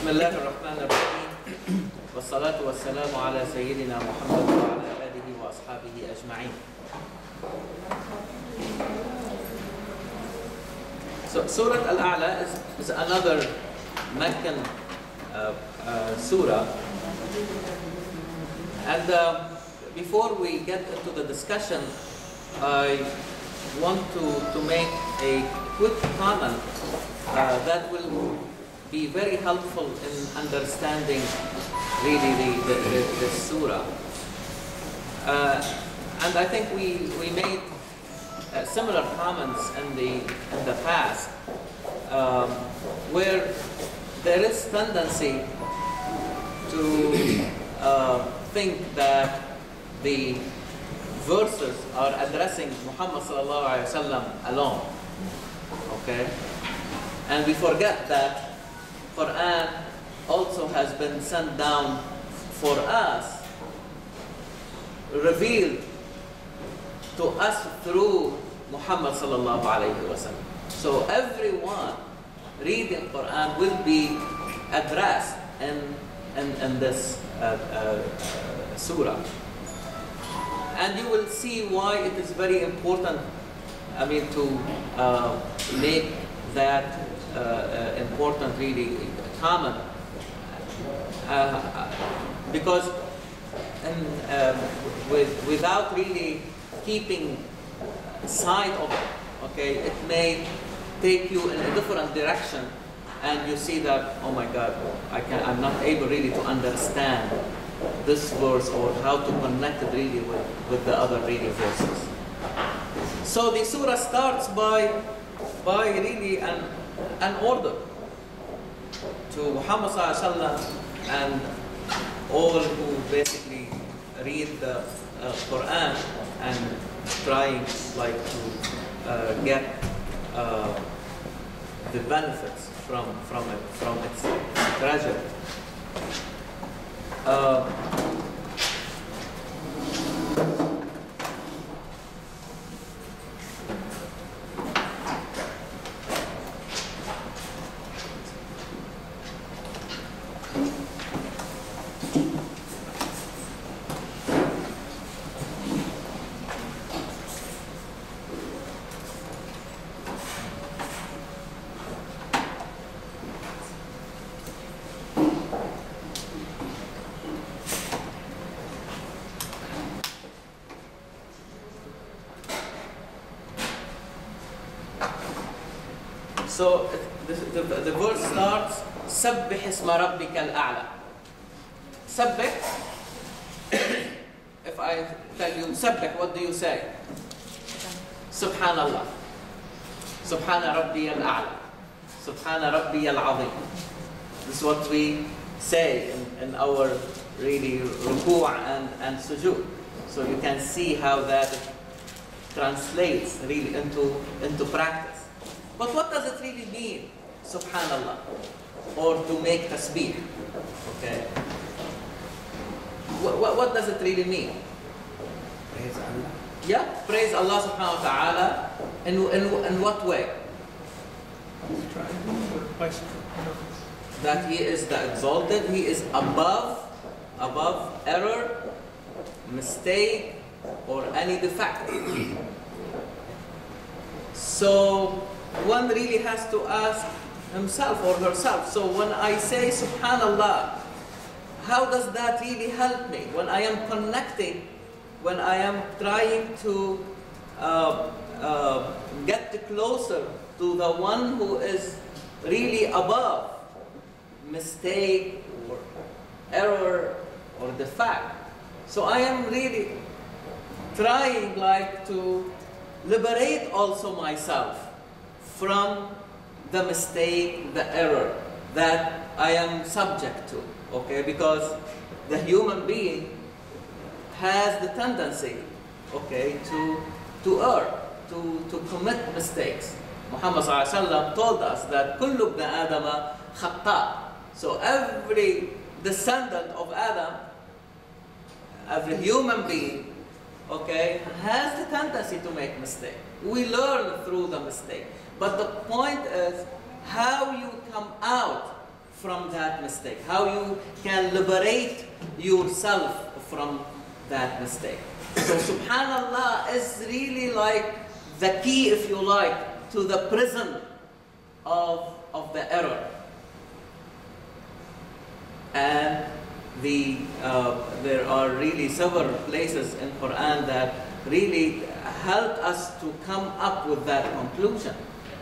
بسم الله الرحمن الرحيم والصلاة والسلام على سيدنا محمد وعلى آله وأصحابه أجمعين. So Surah Al-Ala is another Meccan surah, and before we get into the discussion, I want to make a quick comment that will be very helpful in understanding really the surah. And I think we made similar comments in the past, where there is tendency to think that the verses are addressing Muhammad sallallahu alaihi wasallam alone. Okay, and we forget that Quran also has been sent down for us, revealed to us through Muhammad sallallahu alaihi wasallam. So everyone reading Quran will be addressed in this surah, and you will see why it is very important. I mean, to make that important really comment, because without really keeping sight of it, okay, it may take you in a different direction, and you see that, oh my God, I'm not able really to understand this verse or how to connect it really with the other reading verses. So the surah starts by really an order to Muhammad sallallahu alaihi wasallam and all who basically read the Quran and trying like to get the benefits from its treasure. So the verse starts, سبح اسم ربك الأعلى. سبح, if I tell you سبح, what do you say? Subhanallah. Subhana Rabbi al-A'la. Subhana Rabbi al-Azim. This is what we say in our really ruku' and sujood. So you can see how that translates really into practice. But what does it really mean, Subhanallah, or to make tasbih? Okay. What does it really mean? Praise Allah. Yeah, praise Allah subhanahu wa ta'ala. In what way? That He is the exalted, He is above error, mistake, or any defect. So one really has to ask himself or herself, so when I say Subhanallah, how does that really help me? When I am connecting, when I am trying to get closer to the one who is really above mistake or error or defect. So I am really trying like to liberate also myself from the mistake, the error that I am subject to, okay? Because the human being has the tendency, okay, to err, to commit mistakes. Muhammad sallallahu alaihi wasallam told us that كل ابن آدم خطاء. So every descendant of Adam, every human being, okay, has the tendency to make mistakes. We learn through the mistake. But the point is how you come out from that mistake, how you can liberate yourself from that mistake. So subhanallah is really like the key, if you like, to the prison of the error. And there are really several places in Quran that really help us to come up with that conclusion.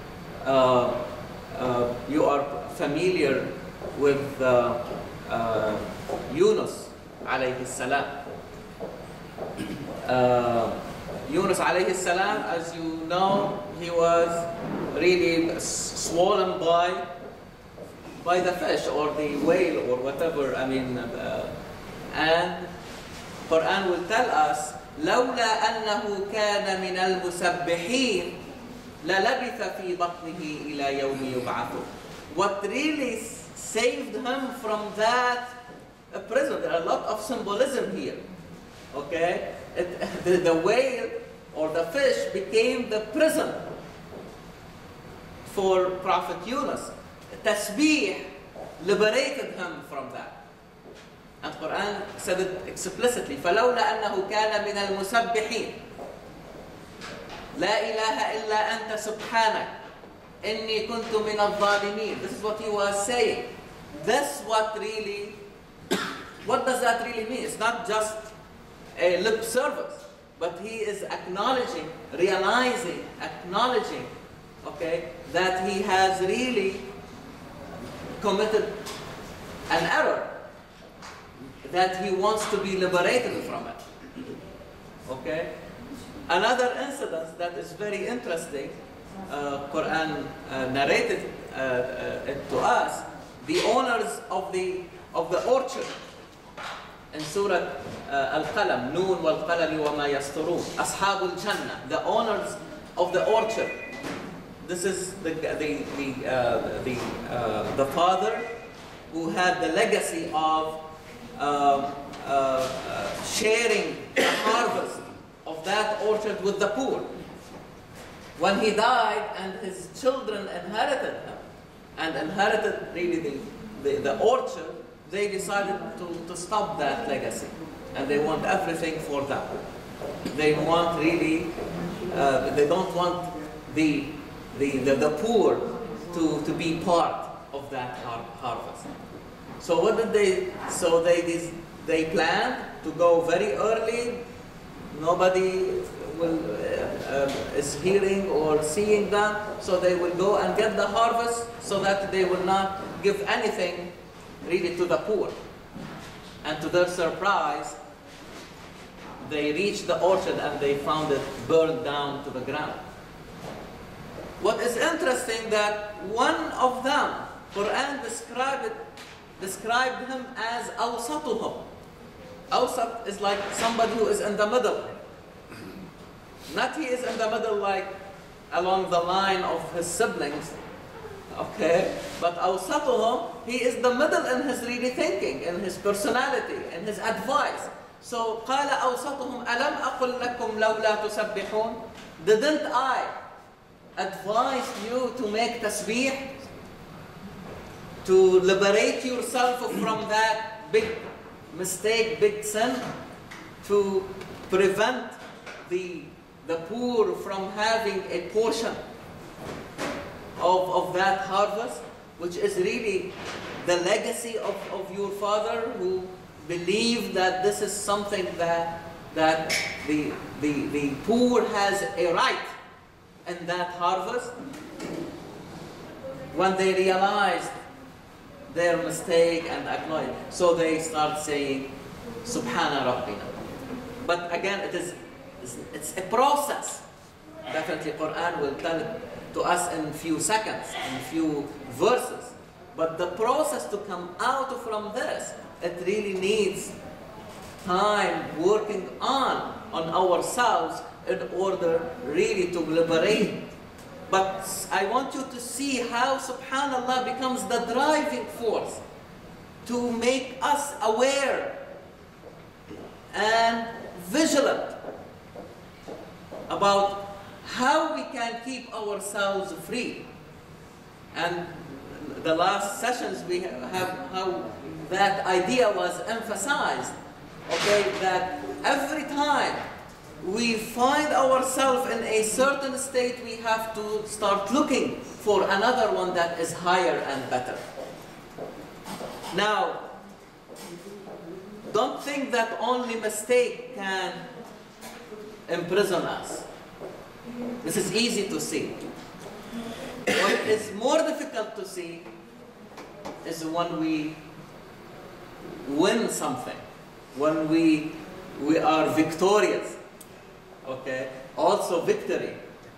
You are familiar with Yunus alayhi salam. Yunus alayhi salam, as you know, he was really swollen by the fish or the whale or whatever. I mean, and Quran will tell us, لولا أنه كان من المسبحين للبث في بطنه إلى يوم يبعثون. What really saved him from that prison? There are a lot of symbolism here. Okay, the whale or the fish became the prison for Prophet Yunus. Tasbih liberated him from that. And Quran said it explicitly. فلولا أنه كان من المسبحين لا إله إلا أنت سبحانك إني كنت من الظالمين. This is what he was saying. That's what really, what does that really mean? It's not just a lip service, but he is acknowledging, realizing, acknowledging, okay, that he has really committed an error, that he wants to be liberated from it. Okay? Another incident that is very interesting, Quran narrated it to us, the owners of the orchard in Surah Al-Qalam, Noon wal-Qalami wa ma yasturun, Ashabul Jannah, the owners of the orchard. This is the father who had the legacy of sharing the harvest of that orchard with the poor. When he died and his children inherited him and inherited really the orchard, they decided to stop that legacy, and they want everything for them. They want really, they don't want the poor to be part of that harvest. So what did they? So they planned to go very early. Nobody is hearing or seeing them, so they will go and get the harvest, so that they will not give anything really to the poor. And to their surprise, they reached the orchard and they found it burned down to the ground. What is interesting, that one of them, Quran described him as awsatuhum. Awsat is like somebody who is in the middle. Not he is in the middle like along the line of his siblings, okay? But awsatuhum, he is the middle in his really thinking, in his personality, in his advice. So قال أوسطهم ألم أقل لكم لولا تسبحون? Didn't I advise you to make tasbih, to liberate yourself from that big mistake, big sin, to prevent the poor from having a portion of that harvest, which is really the legacy of your father, who believed that this is something that the poor has a right in that harvest. When they realized their mistake and acknowledge, so they start saying Subhana Rabbina. But again, it's a process. Definitely Quran will tell it to us in few seconds, in few verses. But the process to come out from this, it really needs time working on ourselves in order really to liberate. But I want you to see how subhanallah becomes the driving force to make us aware and vigilant about how we can keep ourselves free. And the last sessions we have how that idea was emphasized, okay, that every time we find ourselves in a certain state, we have to start looking for another one that is higher and better. Now, don't think that only mistake can imprison us. This is easy to see. What is more difficult to see is when we win something, when we are victorious. Okay, also victory.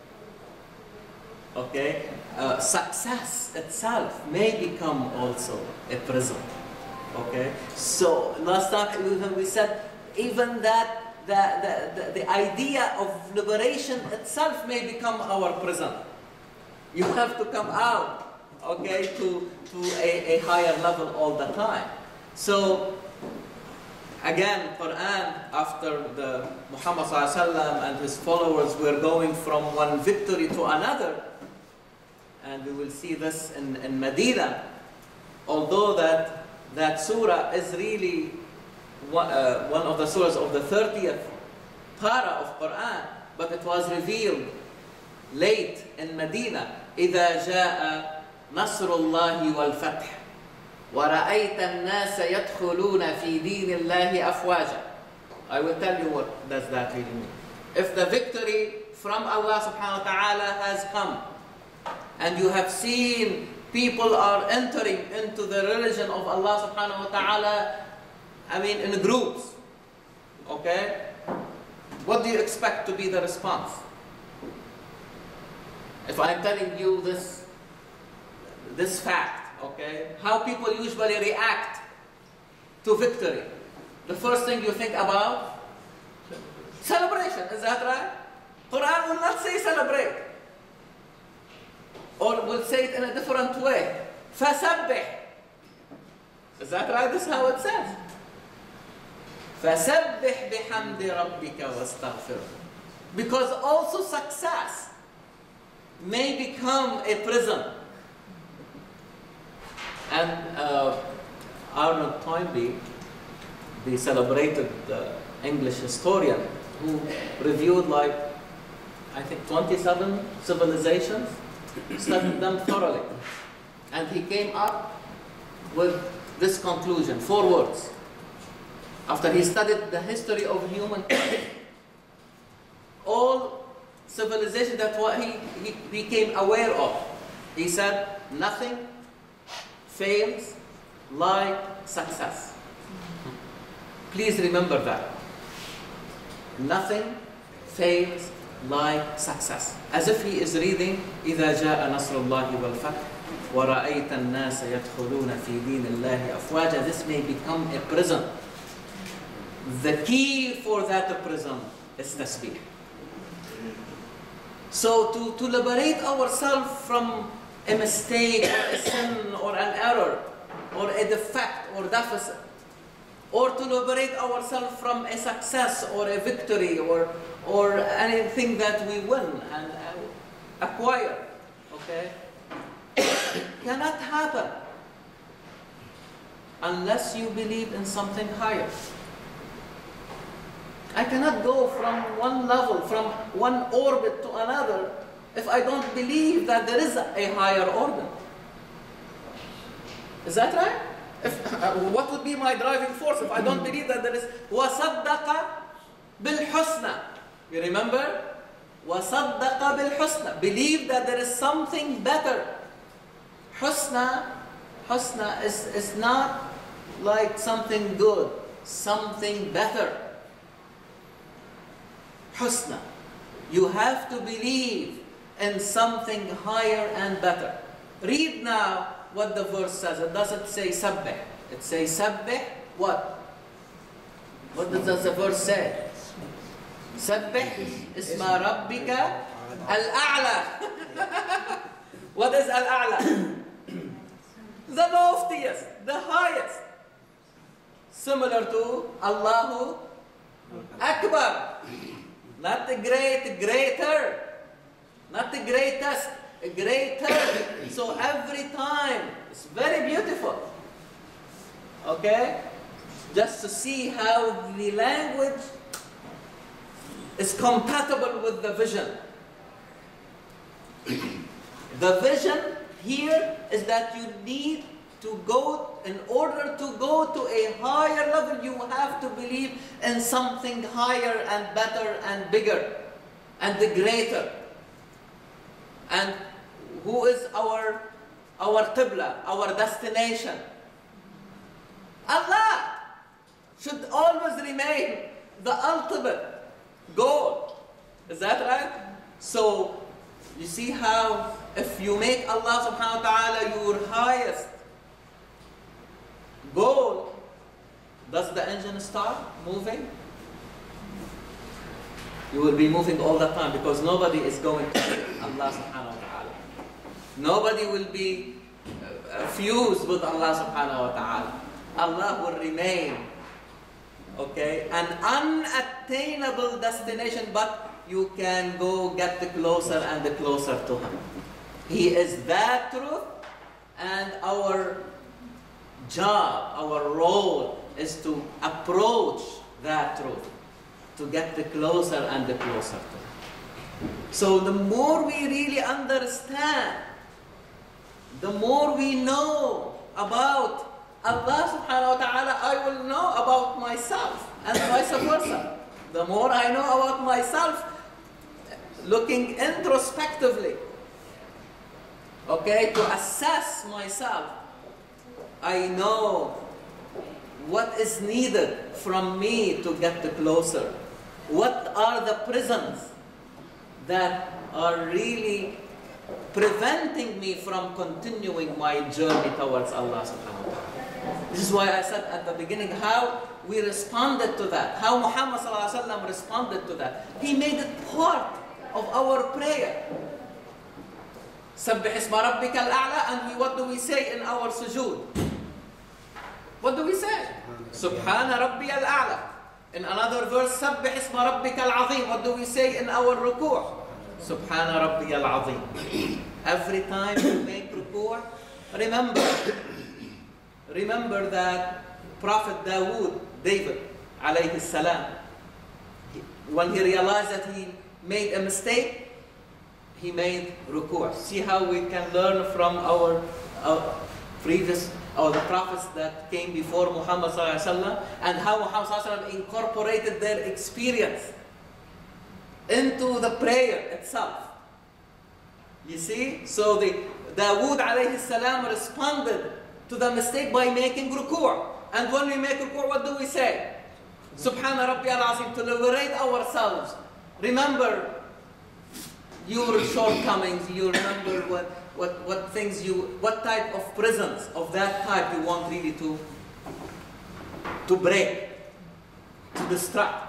Okay, success itself may become also a prison. Okay, so last time we said even that the idea of liberation itself may become our prison. You have to come out, okay, to a higher level all the time. So again, Quran, after the Muhammad ﷺ and his followers were going from one victory to another, and we will see this in Medina, although that surah is really one of the surahs of the 30th para of Quran, but it was revealed late in Medina. إذا جاء نصر الله والفتح وَرَأَيْتَ النَّاسَ يَدْخُلُونَ فِي دِينِ اللَّهِ أَفْوَاجًا. I will tell you what does that really mean. If the victory from Allah subhanahu wa ta'ala has come, and you have seen people are entering into the religion of Allah subhanahu wa ta'ala, I mean in groups, okay? What do you expect to be the response? If I'm telling you this fact, okay, how people usually react to victory. The first thing you think about, celebration, is that right? Quran will not say celebrate. Or will say it in a different way. فَسَبِّحْ. Is that right? This is how it says. فَسَبِّحْ بِحَمْدِ رَبِّكَ وَاسْتَغْفِرْهُ. Because also success may become a prison. And Arnold Toynbee, the celebrated English historian, who reviewed like, I think 27 civilizations, studied them thoroughly. And he came up with this conclusion, 4 words. After he studied the history of humankind, all civilizations that what he became aware of, he said, nothing fails like success. Please remember that. Nothing fails like success. As if he is reading, إِذَا جَاءَ نَصْرُ اللَّهِ وَالْفَتْحِ وَرَأَيْتَ النَّاسَ يَدْخُلُونَ فِي دِينِ اللَّهِ أَفْوَاجًا. This may become a prison. The key for that prison is tasbih. So to liberate ourselves from a mistake or a sin or an error or a defect or deficit, or to liberate ourselves from a success or a victory or anything that we win and acquire, okay, cannot happen unless you believe in something higher. I cannot go from one level, from one orbit to another, if I don't believe that there is a higher orbit. Is that right? What would be my driving force if I don't believe that there is وَصَدَّقَ بِالْحُسْنَى? You remember? وَصَدَّقَ بِالْحُسْنَى. Believe that there is something better. Husna is not like something good, something better. Husna. You have to believe in something higher and better. Read now what the verse says. It doesn't say sabbih. It says sabbih what? What does the verse say? Sabbih isma rabbika al-a'la. What is al-a'la? The loftiest, the highest. Similar to Allahu Akbar. Not the great, greater. Not the greatest. greater. So every time, it's very beautiful. Okay? Just to see how the language is compatible with the vision. The vision here is that you need to go, in order to go to a higher level, you have to believe in something higher and better and bigger and the greater. And who is our qibla, our destination? Allah should always remain the ultimate goal. Is that right? So, you see how if you make Allah subhanahu wa ta'ala your highest goal, does the engine start moving? You will be moving all the time because nobody is going to be Allah subhanahu wa ta'ala. Nobody will be fused with Allah subhanahu wa ta'ala. Allah will remain, okay, an unattainable destination, but you can go get closer and closer to Him. He is that truth, and our job, our role is to approach that truth, to get closer and closer to Him. So the more we really understand, the more we know about Allah subhanahu wa ta'ala, I will know about myself, and vice versa. The more I know about myself, looking introspectively, okay, to assess myself, I know what is needed from me to get closer. What are the prisons that are really preventing me from continuing my journey towards Allah subhanahu wa ta'ala? This is why I said at the beginning how we responded to that, how Muhammad sallallahu alaihi wasallam responded to that. He made it part of our prayer. Sabbih isma rabbika al-a'la, and what do we say in our sujood? What do we say? Subhana rabbi al-a'la. In another verse, Sabbih isma rabbika al-azim. What do we say in our ruku'? Subhana rabbi al-azim. Every time you make ruku', remember that Prophet David, alayhi salam, when he realized that he made a mistake, he made ruku'. See how we can learn from our previous, or the prophets that came before Muhammad sallallahu alaihi wasallam, and how Muhammad sallallahu alaihi wasallam incorporated their experience into the prayer itself. You see? So Dawood alayhi salam responded to the mistake by making ruku'. And when we make ruku', what do we say? Subhana Rabbi al-Azim, to liberate ourselves. Remember your shortcomings. You remember what type of prisons of that type you want really to break, to destruct,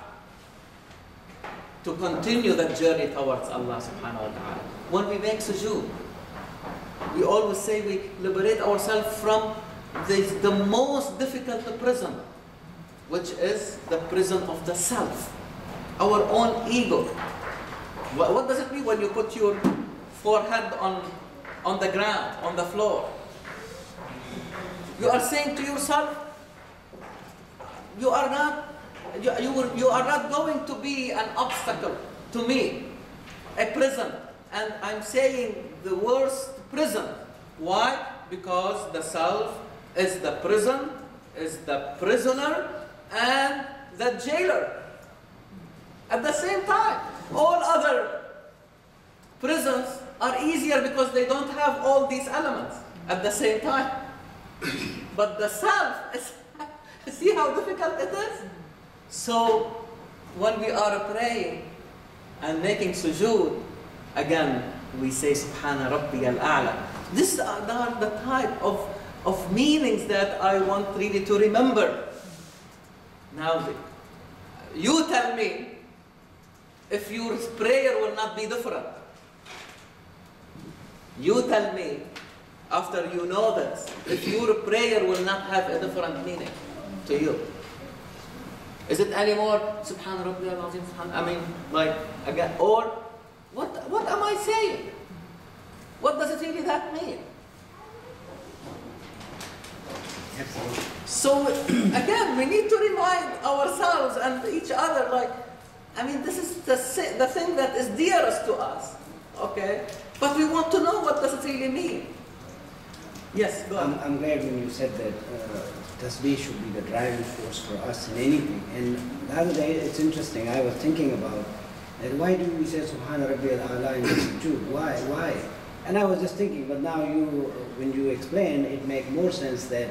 to continue that journey towards Allah subhanahu wa ta'ala. When we make sujood, we always say we liberate ourselves from the most difficult prison, which is the prison of the self, our own ego. What does it mean when you put your forehead on the ground, on the floor? You are saying to yourself, you are not going to be an obstacle to me, a prison. And I'm saying the worst prison. Why? Because the self is the prison, is the prisoner, and the jailer. At the same time, all other prisons are easier because they don't have all these elements at the same time. But the self is, see how difficult it is? So, when we are praying and making sujood, again, we say Subhana Rabbi al-A'la. These are the type of meanings that I want really to remember. Now, you tell me if your prayer will not be different. You tell me, after you know this, if your prayer will not have a different meaning to you. Is it anymore Subhana Rabbi al-Azim? I mean, like, again, or what am I saying? What that mean? Absolutely. So again, we need to remind ourselves and each other, like, I mean, this is the thing that is dearest to us, okay? But we want to know what does it really mean. Yes, go on. I'm glad when you said that tasbih should be the driving force for us in anything. And the other day, it's interesting, I was thinking about that why do we say Subhana Rabbi Al-Ala in sujood? Why? And I was just thinking, but now when you explain, it makes more sense that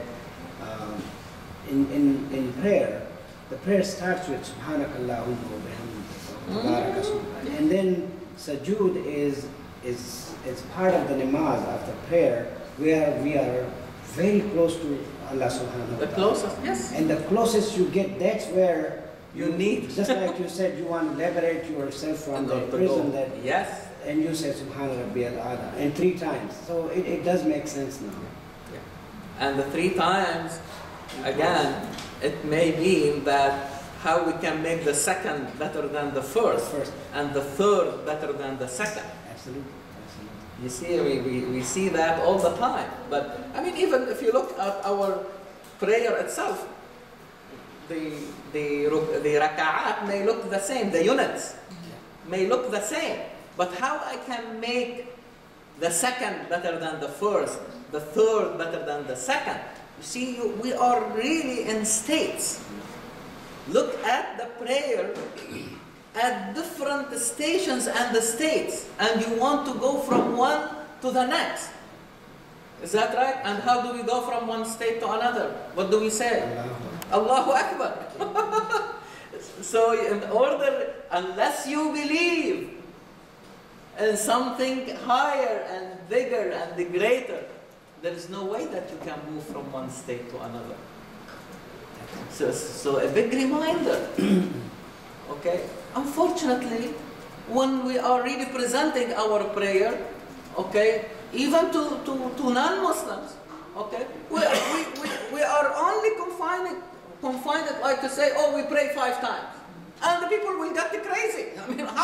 in prayer, the prayer starts with Subhanakallahumma wa bihamdika wa tabaraka ismuka. And then sujood is part of the namaz after prayer, where we are very close to Allah subhanahu wa ta'ala. The closest, yes. And the closest you get, that's where You need. just like you said, you want to liberate yourself from the prison that, yes. and you say Subhana Rabbi Al-Ala, and 3 times. So it does make sense now. Yeah. And the 3 times, again, it may mean that how we can make the second better than the first, and the third better than the second. Absolutely. You see, we see that all the time. But I mean, even if you look at our prayer itself, the raka'at may look the same, the units may look the same. But how I can make the second better than the first, the third better than the second? You see, we are really in states. Look at the prayer at different stations and the states, and you want to go from one to the next. Is that right? And how do we go from one state to another? What do we say? Allahu Akbar. So in order, unless you believe in something higher and bigger and greater, there is no way that you can move from one state to another. So a big reminder. Okay? Unfortunately, when we are really presenting our prayer, okay, even to non-Muslims, okay, we are only confined like to say, oh, we pray 5 times. And the people will get crazy. I mean,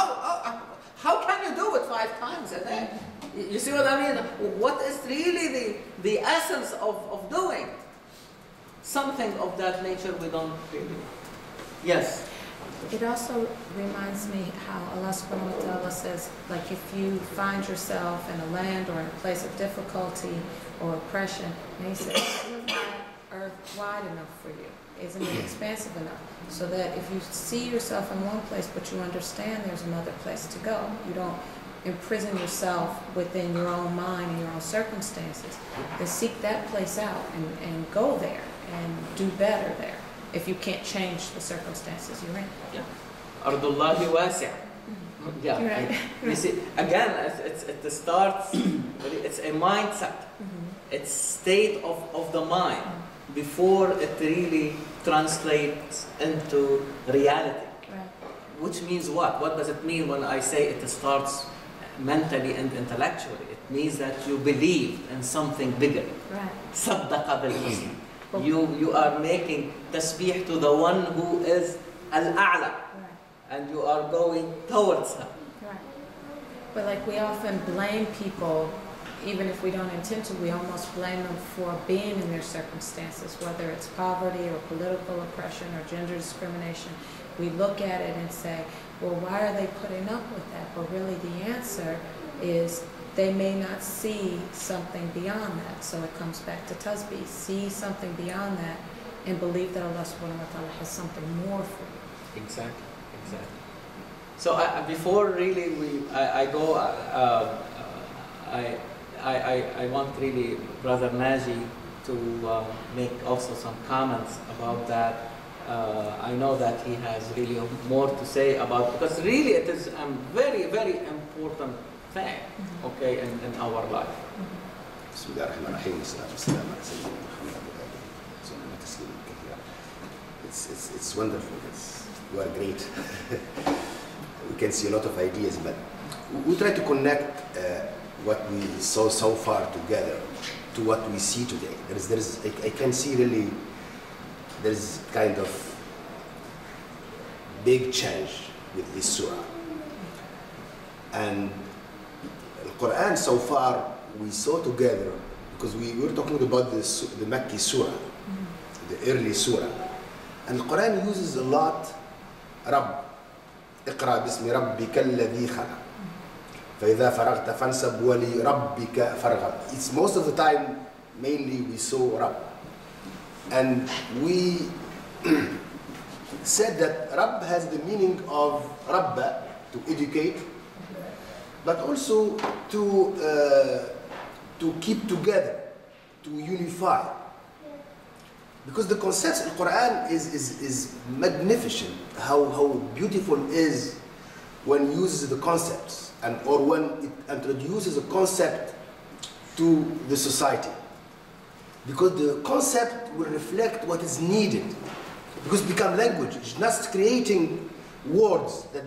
how can you do it 5 times a day? You see what I mean? What is really the essence of doing something of that nature? We don't really. Yes. It also reminds me how Allah subhanahu wa ta'ala says, like if you find yourself in a land or in a place of difficulty or oppression, and He says, isn't my earth wide enough for you? Isn't it expansive enough? So that if you see yourself in one place, but you understand there's another place to go, you don't imprison yourself within your own mind and your own circumstances, then seek that place out and go there and do better there, if you can't change the circumstances you're in. Yeah. Ardullahi wasi'. Yeah. Right. You see, again, it starts, it's a mindset. It's state of the mind before it really translates into reality. Right. Which means what? What does it mean when I say it starts mentally and intellectually? It means that you believe in something bigger. Right. Saddaqa bil-husna. You are making tasbih to the one who is Al-Ala, and you are going towards her. Right. But like we often blame people, even if we don't intend to, we almost blame them for being in their circumstances, whether it's poverty or political oppression or gender discrimination. We look at it and say, well, why are they putting up with that? But really the answer is they may not see something beyond that. So it comes back to tasbih. See something beyond that and believe that Allah subhanahu wa ta'ala has something more for you. Exactly. So before really I go, I want really Brother Naji to make also some comments about that. I know that he has really more to say about, because really it is a very, very important thing, okay, in our life. بسم الله الرحمن الرحيم والصلاة والسلام على سيدنا محمد وآله وتسليما كثيرا. It's wonderful. You are great. We can see a lot of ideas, but we try to connect what we saw so far together to what we see today. I can see really there's kind of big change with this surah. And the Quran so far we saw together, because we were talking about the Makki Surah, the early Surah. And the Quran uses a lot, Rabb, اقرأ باسم ربك الذي خلق فإذا فرغت فانصب ولربك فارغب. It's most of the time, mainly we saw Rabb. And we said that Rabb has the meaning of Rabba, to educate, but also to keep together, to unify. Because the concepts in the Quran is magnificent, how beautiful it is when it uses the concepts, or when it introduces a concept to the society. Because the concept will reflect what is needed. Because it becomes language. It's not creating words that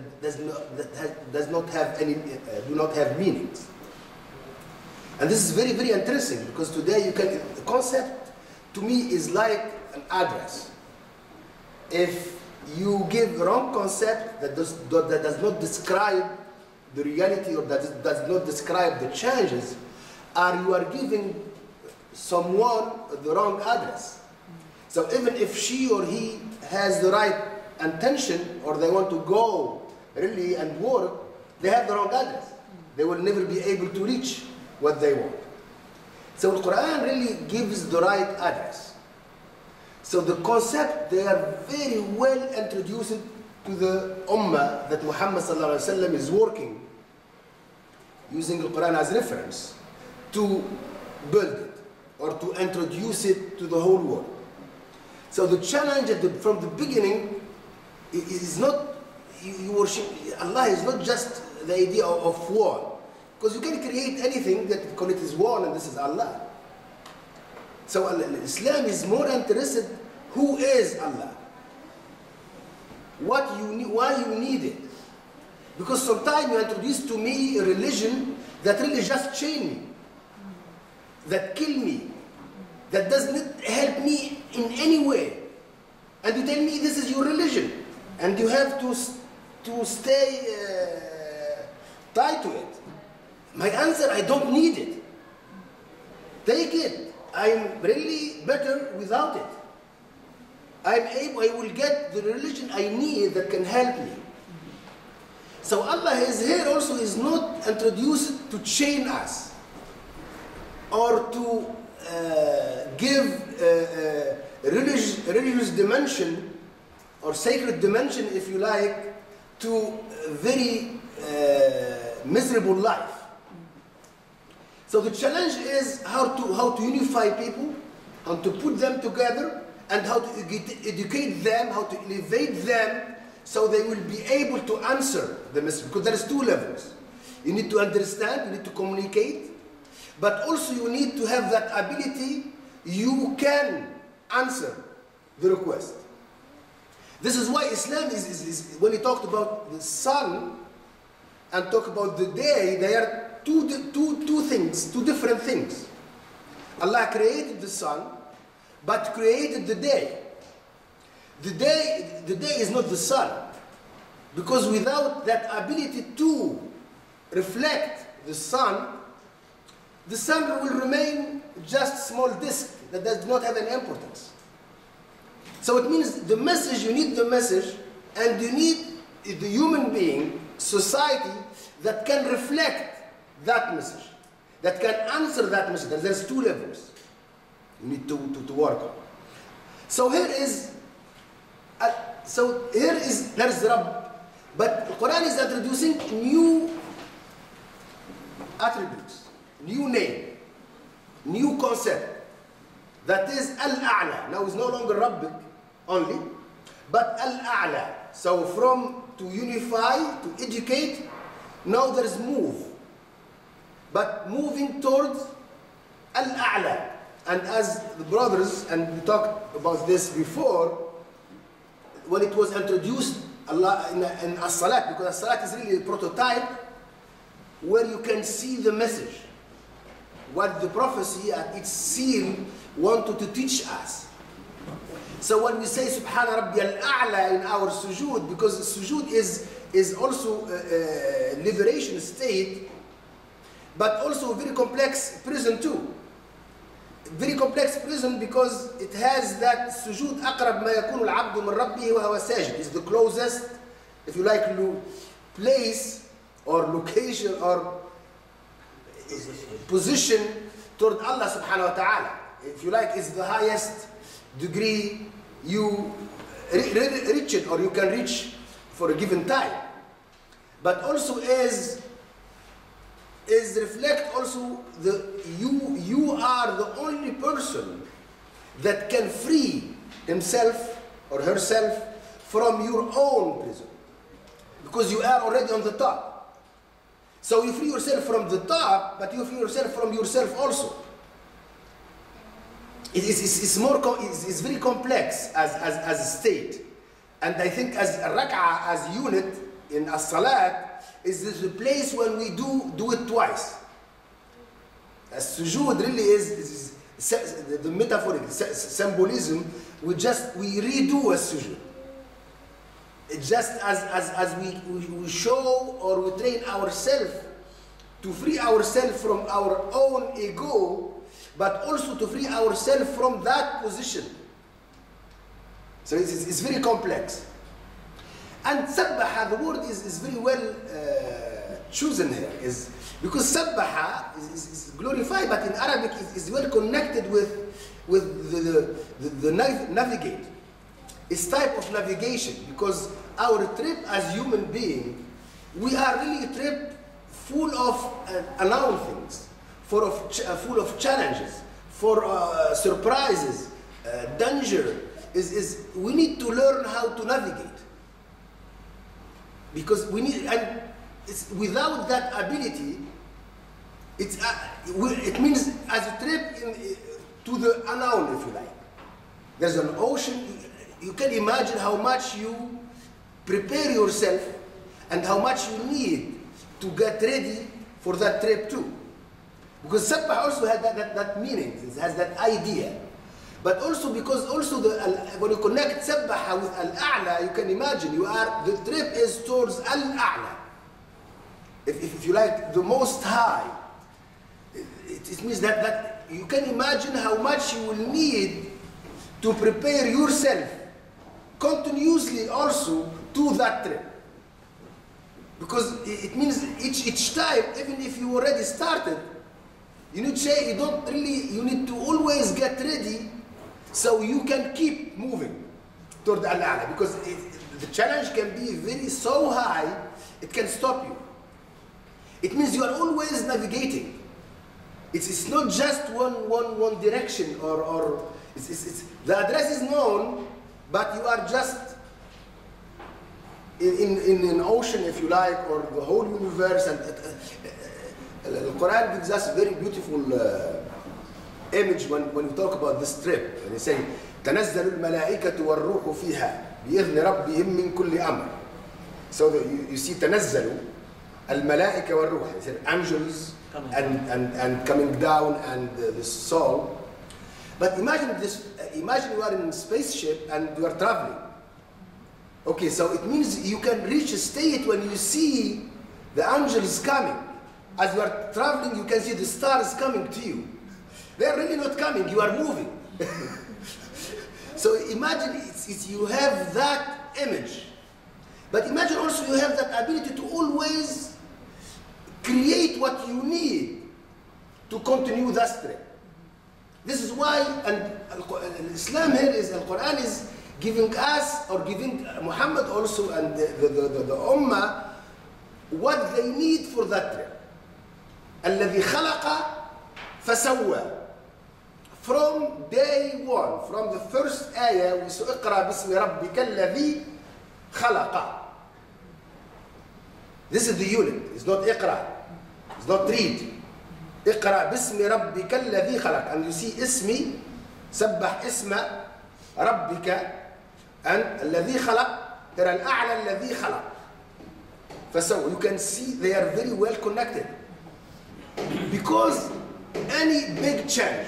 do not have meanings. And this is very, very interesting, because today the concept to me is like an address. If you give a wrong concept that does not describe the reality, or that does not describe the changes, or you are giving someone the wrong address. So even if she or he has the right intention, or they want to go really and work, they have the wrong address. They will never be able to reach what they want. So the Quran really gives the right address. So the concept, they are very well introduced to the Ummah that Muhammad sallallahu alaihi wasallam is working, using the Quran as reference, to build it, or to introduce it to the whole world. So the challenge from the beginning is not, you worship, Allah is not just the idea of one. Because you can create anything that call it is one, and this is Allah. So Islam is more interested who is Allah, what you need, why you need it. Because sometimes you introduce to me a religion that really just chain me, that kill me, that does not help me in any way. And you tell me this is your religion, and you have to stay tied to it. My answer, I don't need it. Take it. I'm really better without it. I will get the religion I need that can help me. So Allah is here also, is not introduced to chain us, or to give a religious dimension, or sacred dimension, if you like, to a very miserable life. So the challenge is how to unify people, and to put them together, and how to educate them, how to elevate them, so they will be able to answer the message. Because there is two levels. You need to understand, you need to communicate, but also you need to have that ability, you can answer the request. This is why Islam is when he talked about the sun and talk about the day, they are two things, two different things. Allah created the sun, but created the day. The day is not the sun, because without that ability to reflect the sun will remain just a small disk that does not have any importance. So it means the message, you need the message, and you need the human being, society, that can reflect that message, that can answer that message. There's two levels you need to work on. So here is there's Rabb, but the Quran is introducing new attributes, new name, new concept, that is Al-A'la. Now it's no longer Rabbik only, but Al-A'la. So from to unify, to educate, now there is move, but moving towards Al-A'la. And as the brothers, and we talked about this before, when it was introduced Allah in As-Salat, because As-Salat is really a prototype where you can see the message, what the prophecy at its seal wanted to teach us. So when we say Subhana Rabbi al-A'la in our sujood, because sujood is also a liberation state, but also a very complex prison too. Very complex prison because it has that sujood أقرب ما يكون العبد من ربه وهو ساجد. It's the closest, if you like, place or location or position toward Allah subhanahu wa ta'ala. If you like, it's the highest degree you reach it or you can reach for a given time. But also is reflect also you are the only person that can free himself or herself from your own prison, because you are already on the top. So you free yourself from the top, but you free yourself from yourself also. It's very complex as a state, and I think as a rak'ah, as unit in as-salat, is the place when we do it twice. As sujood really is the metaphoric symbolism. We redo a sujood. It's just as we show or we train ourselves to free ourselves from our own ego, but also to free ourselves from that position. So it's very complex. And sabbaha, the word is very well chosen here, is because sabbaha is glorified, but in Arabic is well connected with the navigate. It's type of navigation, because our trip as human being, we are really a trip full of unknown things, full of challenges, for surprises, danger. We need to learn how to navigate. Because we need, and without that ability, it means as a trip to the unknown, if you like. There's an ocean. You can imagine how much you prepare yourself and how much you need to get ready for that trip too. Because Sabbah also has that meaning, it has that idea. But also because when you connect Sabbah with Al-A'la, you can imagine the trip is towards Al-A'la. If you like, the most high. It means that you can imagine how much you will need to prepare yourself continuously also to that trip. Because it means each time, even if you already started, you need to always get ready so you can keep moving toward Al-A'la. Because the challenge can be so high, it can stop you. It means you are always navigating. It's not just one direction or the address is known, but you are just in an ocean, if you like, or the whole universe. And the Quran gives us a very beautiful image when we talk about this trip. And they say, تنزل الملائكة والروح فيها بإذن ربهم من كل أمر. So you see تنزل الملائكة والروح. They said angels and coming down and the soul. But imagine this. Imagine you are in a spaceship and you are traveling. Okay, so it means you can reach a state when you see the angels coming. As you are traveling, you can see the stars coming to you. They are really not coming, you are moving. So imagine you have that image. But imagine also you have that ability to always create what you need to continue that trip. This is why, and Islam here is, the Quran is giving us, or giving Muhammad also and the Ummah, what they need for that trip. الذي خلق فسوى. From day one, from the first ayah, we saw اقرأ باسم ربك الذي خلق. This is the unit. It's not اقرأ. It's not read. اقرأ باسم ربك الذي خلق. And you see اسمي, سبح اسم ربك, and الذي خلق, ترى الأعلى الذي خلق. فسوى. You can see they are very well connected. Because any big change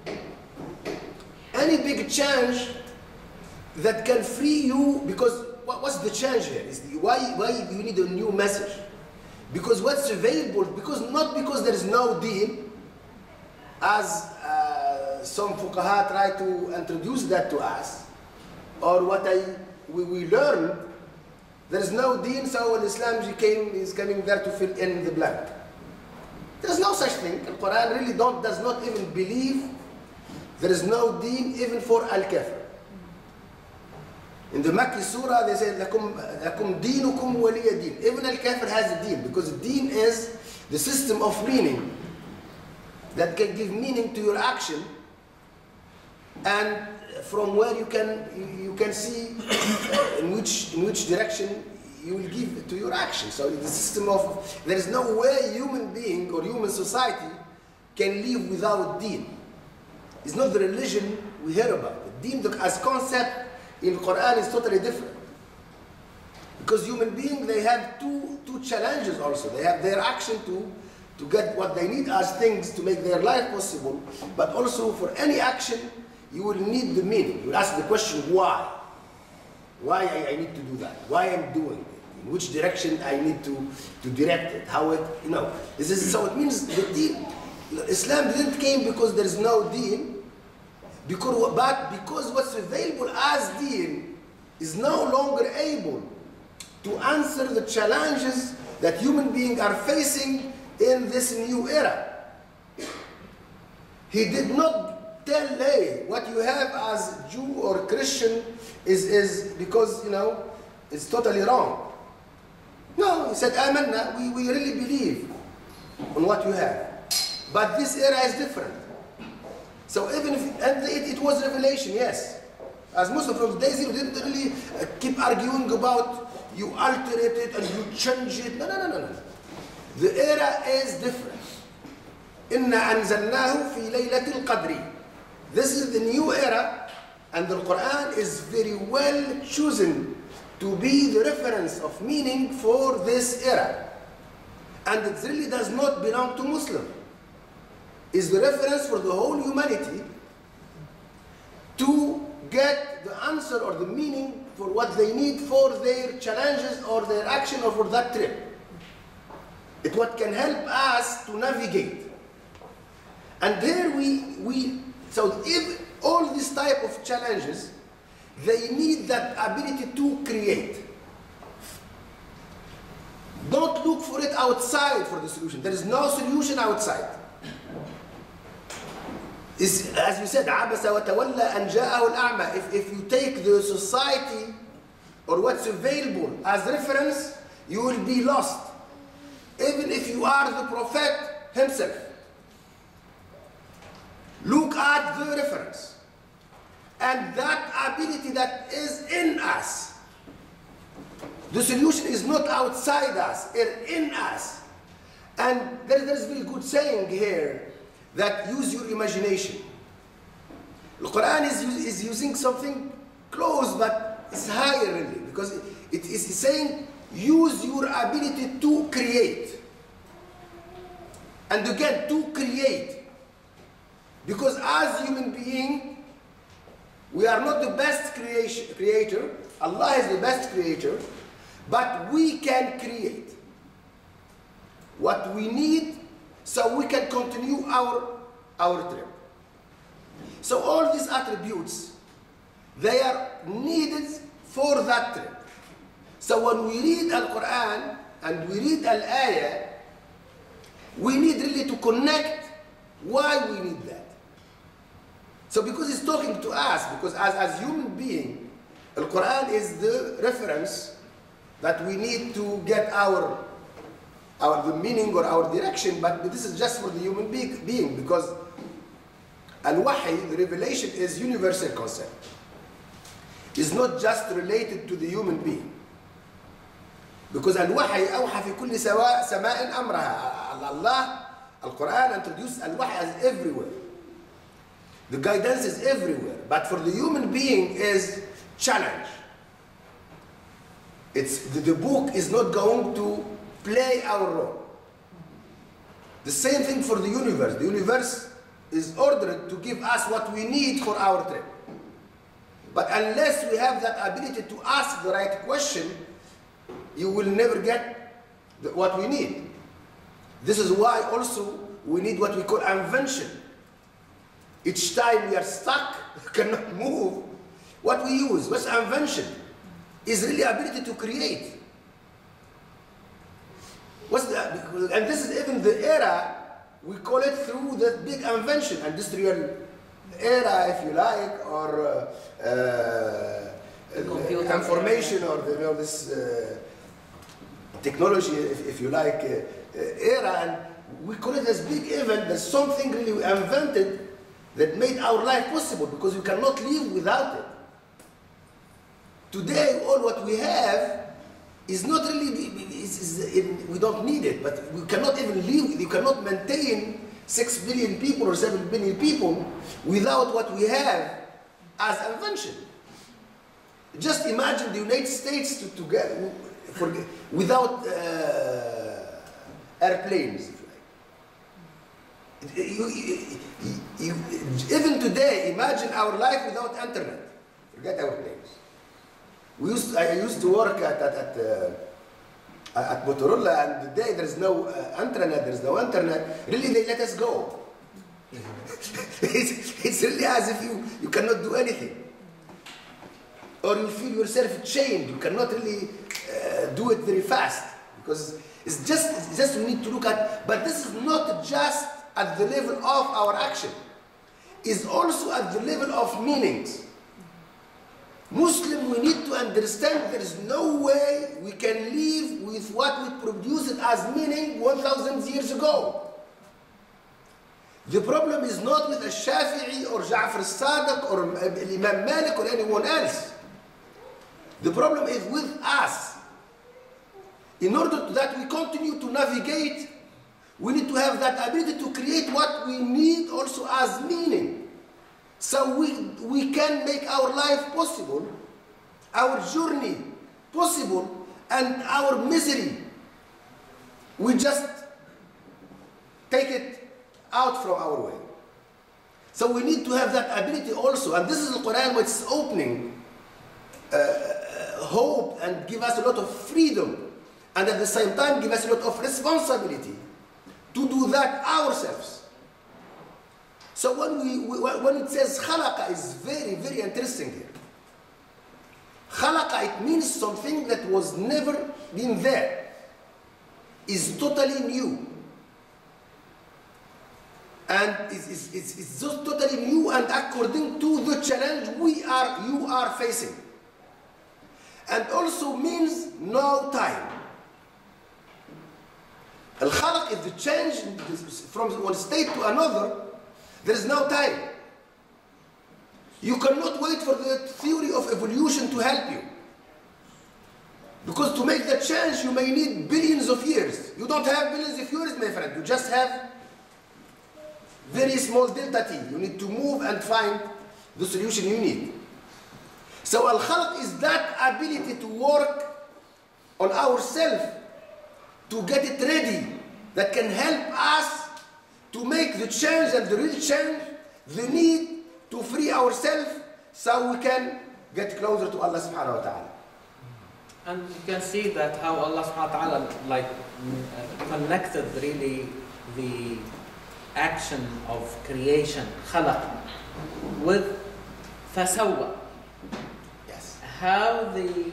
that can free you, because what's the change here? Why you need a new message? Because what's available, not because there is no deen, as some fuqaha try to introduce that to us, or what we learned, there is no deen, so Islam is coming there to fill in the blank. There is no such thing. The Quran really does not even believe there is no deen even for al-kafir. In the Makki surah, they say, "Lakum deenukum waliya deen." Even al-kafir has a deen, because deen is the system of meaning that can give meaning to your action, and from where you can see in which direction you will give to your action. So the system of, there is no way human being or human society can live without deen. It's not the religion we hear about. The deen as concept in the Quran is totally different. Because human beings, they have two challenges also. They have their action to get what they need as things to make their life possible, but also for any action, you will need the meaning. You will ask the question, why? Why I need to do that? Why I'm doing it? In which direction I need to direct it? How it, this is, so it means the deen, Islam didn't came because there is no deen, but because what's available as deen is no longer able to answer the challenges that human beings are facing in this new era. He did not tell, hey, what you have as Jew or Christian is because, it's totally wrong. No, he said, Amanna, we really believe on what you have. But this era is different. So even if, and it was revelation, yes. As Muslim from day zero didn't really keep arguing about you alter it and you change it. No. The era is different. Inna anzalnahu fi laylatil qadri. This is the new era, and the Quran is very well chosen to be the reference of meaning for this era. And it really does not belong to Muslim. It's the reference for the whole humanity to get the answer or the meaning for what they need for their challenges or their action or for that trip. It's what can help us to navigate. And there so if all these type of challenges, they need that ability to create. Don't look for it outside for the solution. There is no solution outside. As you said, عَبَسَ وَتَوَلَّى أَنْ جَاءَهُ الْأَعْمَى. If you take the society or what's available as reference, you will be lost. Even if you are the Prophet himself. Look at the reference. And that ability that is in us. The solution is not outside us, it's in us. And there is a very good saying here, that use your imagination. The Quran is using something close, but it's higher really, because it is saying use your ability to create. And again, to create. Because as human being, we are not the best creator. Allah is the best creator, but we can create what we need so we can continue our trip. So all these attributes, they are needed for that trip. So when we read Al-Quran and we read Al-Ayah, we need really to connect why we need that. So because it's talking to us, because as human being, Al-Quran is the reference that we need to get the meaning or our direction, but this is just for the human being, because Al-Wahy, the revelation, is universal concept. It's not just related to the human being. Because Al-Wahy, أوحى في كل سماء أمرها. Allah, Al-Quran introduced Al-Wahy as everywhere. The guidance is everywhere, but for the human being is challenge. The book is not going to play our role. The same thing for the universe. The universe is ordered to give us what we need for our trip. But unless we have that ability to ask the right question, you will never get what we need. This is why also we need what we call invention. Each time we are stuck, cannot move, what we use, what's invention, is really ability to create. And this is even the era, we call it through the big invention, industrial era, if you like, or information, or this technology, if you like, era, and we call it as big event. There's something really we invented that made our life possible, because we cannot live without it. Today, all what we have is not really, we don't need it, but we cannot even live, you cannot maintain 6 billion people or 7 billion people without what we have as invention. Just imagine the United States without airplanes. Even today, imagine our life without internet. Forget airplanes. I used to work at Motorola, and today there's no internet, Really, they let us go. it's really as if you cannot do anything. Or you feel yourself chained. You cannot really do it very fast. Because it's just we need to look at, but this is not just at the level of our action. It's also at the level of meanings. Muslim, we need to understand there is no way we can live with what we produced as meaning 1,000 years ago. The problem is not with Al-Shafi'i or Ja'far al-Sadiq or Imam Malik or anyone else. The problem is with us. In order that we continue to navigate, we need to have that ability to create what we need also as meaning. So we can make our life possible, our journey possible, and our misery, we just take it out from our way. So we need to have that ability also, and this is the Quran which is opening hope and give us a lot of freedom, and at the same time give us a lot of responsibility to do that ourselves. So when it says khalaqa, is very, very interesting here. Khalaqa, it means something that was never been there, is totally new. And it's just totally new and according to the challenge you are facing. And also means no time. Al-khalaq is the change from one state to another. There is no time. You cannot wait for the theory of evolution to help you. Because to make that change, you may need billions of years. You don't have billions of years, my friend. You just have very small delta t. You need to move and find the solution you need. So al-khalq is that ability to work on ourselves, to get it ready, that can help us to make the change and the real change, the need to free ourselves so we can get closer to Allah subhanahu wa ta'ala. And you can see that how Allah subhanahu wa ta'ala connected really the action of creation, khalaq, with fasawwa. Yes. How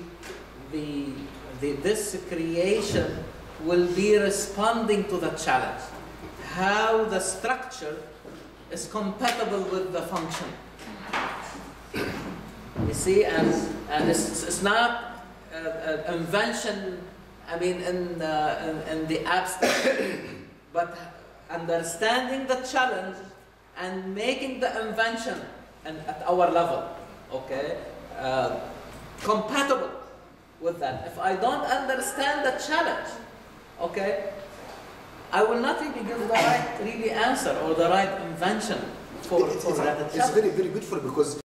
this creation will be responding to the challenge. How the structure is compatible with the function. You see, and it's not invention, I mean, in the abstract, but understanding the challenge and making the invention at our level, okay, compatible with that. If I don't understand the challenge, okay, I will not really give the right really answer or the right invention for that challenge. It's very, very beautiful because